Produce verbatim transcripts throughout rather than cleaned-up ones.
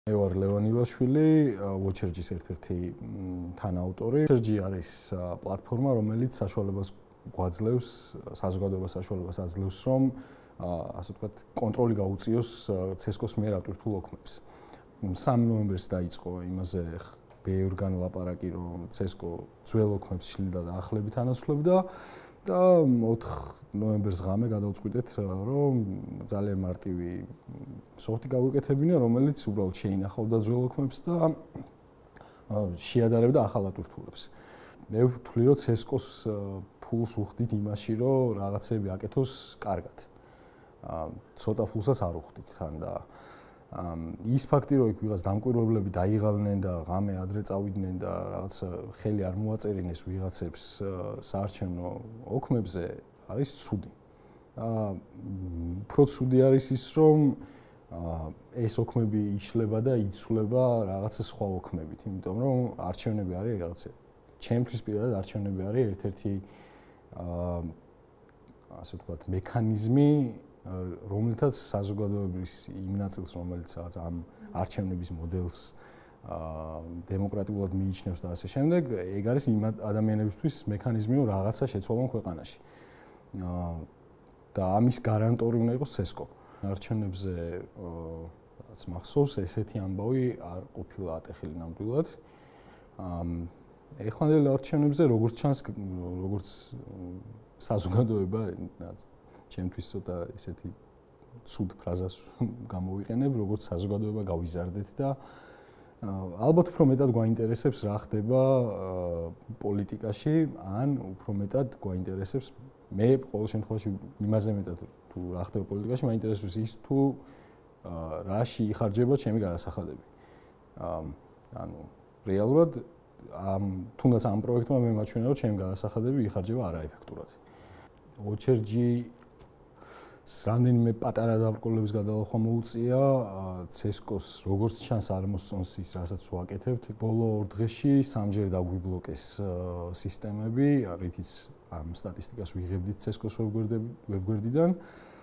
მე ვარ ლევან ილაშვილი, ვოჩერჯის ერთ-ერთი თანაავტორი. ვოჩერჯი არის პლატფორმა, რომელიც საშუალებას გვაძლევს, საზოგადოებას საშუალებას აძლევს, რომ ასე ვთქვათ, კონტროლი გაუწიოს ცესკოს მიერ ატვირთულ ოქმებს. სამი ნოემბერს დაიწყო იმაზე ბევრგან ლაპარაკი, რომ ცესკო ძველ ოქმებს შლიდა და ახლებით ანაცვლებდა და ოთხ ნოემბერს ღამე გადავწყვიტეთ, რომ ძალიან მარტივი სოფტი გავუკეთებინა, რომელიც უბრალოდ შეინახავდა ძველ ოქმებს და შეადარებდა ახალ ატვირთულებს. მე ვთვლი, რომ ცესკოს ფულს უხდით იმაში, რომ რაღაცები აკეთოს კარგად. ცოტა ფულსაც არ უხდით თან და ის ფაქტი, რომ იქ ვიღაც დამკვირვებლები დაიღალნენ და ღამე ადრე წავიდნენ და რაღაც ხელი არ მოაწერინეს ვიღაცებს საარჩევნო ოქმებზე, არის ცუდი. აა უფრო ცუდი არის ის, რომ ეს ოქმები იშლება და იცვლება რაღაცა სხვა ოქმებით, იმიტომ რომ არჩევნები არის რაღაცა. ჩემთვის პირადად არჩევნები არის ერთ-ერთი აა ასე ვთქვათ, მექანიზმი, რომელთაც საზოგადოების იმ ნაწილს, რომელიც რაღაც ამ არჩევნების მოდელს აა დემოკრატიულად მიიჩნევს და ასე შემდეგ, ეგ არის იმ ადამიანებისთვის მექანიზმი, რომ რაღაცა შეცვალონ ქვეყანაში. აა და ამის გარანტორი უნდა იყოს ცესკო. არჩევნებზე რაღაც მახსოვს, ესეთი ამბავი არ ყოფილა ატეხილი ნამდვილად. აა ეხლანდელ არჩევნებზე როგორც ჩანს, როგორც საზოგადოება, ჩემთვის ცოტა ესეთი ცუდ ფრაზას გამოვიყენებ, როგორც საზოგადოება გავიზარდეთ და ალბათ უფრო მეტად გვაინტერესებს რა ხდება პოლიტიკაში, ან უფრო მეტად გვაინტერესებს მე ყოველ შემთხვევაში იმაზე მეტად თუ რა ხდება პოლიტიკაში, მაინტერესებს ის თუ რაში იხარჯება ჩემი გადასახადები. ანუ რეალურად ამ თუნდაც ამ პროექტმა მე მაჩვენა, რომ ჩემი გადასახადები იხარჯება არაეფექტურად. ვოჩერჯი რამდენიმე პატარა დაბრკოლების გადალახვა მოუწია, ცესკოს როგორც ჩანს არ მოსწონს ის, რასაც ვაკეთებთ. ბოლო ორ დღეში სამჯერ დაგვიბლოკეს სისტემები, რითიც ამ სტატისტიკას ვიღებდით ცესკოს ვებგვერდიდან.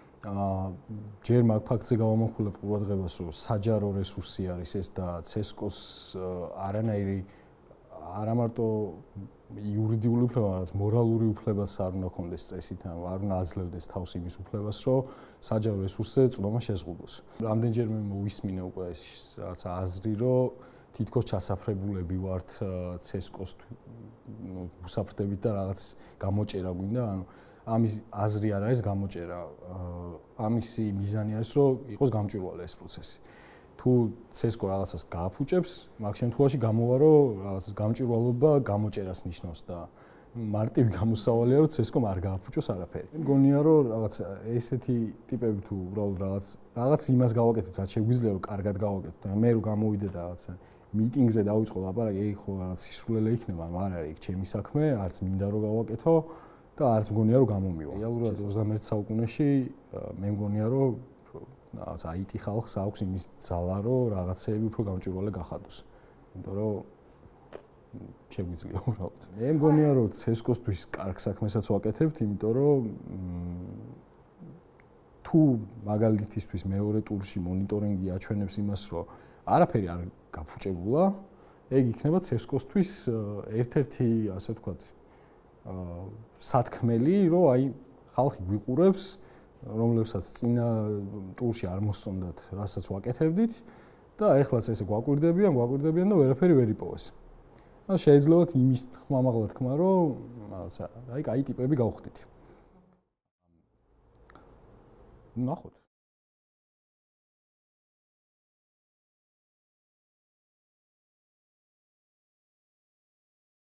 ჯერ მაგ ფაქტზე გავამახვილებ ყურადღებას, რომ საჯარო რესურსი არის ეს და ცესკოს არანაირი არა მარტო იურიდიული უფლება, რაც მორალური უფლებაც არ უნდა ქონდეს წესით, ანუ არ უნდა აძლევდეს თავს იმის უფლებას, რომ საჯარო რესურსზე წვდომა შეზღუდოს. რამდენჯერმე მოვისმინე უკვე ეს რაღაც აზრი, რომ თითქოს ჩასაფრებულები ვართ ცესკოს უსაფრთხებით და რაღაც გამოჭერა გვინდა, ანუ ამის აზრი არ არის გამოჭერა. ამისი მიზანი არის, რომ იყოს გამჭვირვალე ეს პროცესი. თუ ცესკო რაღაცას გააფუჭებს, მაგ შემთხვევაში გამოვა, რომ რაღაც გამჭვირვალობა გამოჭერას ნიშნავს და მარტივი გამოსავალია, რომ ცესკომ არ გააფუჭოს არაფერი. მგონია, რომ რაღაც ესეთი ტიპები თუ უბრალოდ რაღაც რაღაც იმას გავაკეთებთ, რაც შეგვიძლია, რომ კარგად გავაკეთოთ. მე რო გამოვიდე და რაღაცა მიტინგზე დავიწყო ლაპარაკი, ეგ ხო რაღაც სისულელე იქნება, მაგრამ არ არის ეგ ჩემი საქმე, არც მინდა რომ გავაკეთო და არც მგონია, რომ გამომივა. რეალურად ოცდამეერთე საუკუნეში მე მგონია, რომ რაღაც აი ტი ხალხს აქვს იმის ძალა, რომ რაღაცეები უფრო გამჭვირვალე გახადოს. იმიტომ რომ შეგვიძლია უბრალოდ. მე მგონია, რომ ცესკოსთვის კარგ საქმესაც ვაკეთებთ, იმიტომ რომ თუ მაგალითისთვის მეორე ტურში მონიტორინგი აჩვენებს იმას, რომ არაფერი არ გაფუჭებულა, ეგ იქნება ცესკოსთვის ერთ-ერთი, ასე ვთქვათ, სათქმელი, რომ აი ხალხი გვიყურებს, რომლებსაც წინა ტურში არ მოსწონდათ, რასაც ვაკეთებდით და ეხლაც ესე გვაკვირდებიან, გვაკვირდებიან და ვერაფერი ვერ იპოვეს. და შეიძლებათ იმის ხმამაღლა თქმა, რომ რაღაცა, აი, კაი ტიპები გავხდით. ნახოთ.